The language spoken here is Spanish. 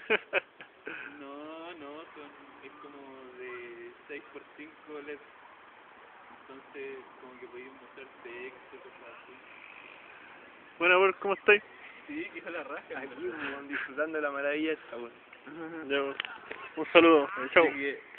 No, no, es como de 6x5 LED. Entonces, como que podéis mostrar texto, cosas así. Bueno, amor, ¿cómo estáis? Sí, que es la raja. Aquí, weón, disfrutando de la maravilla esta, weón. Ya, un saludo, chao. Así que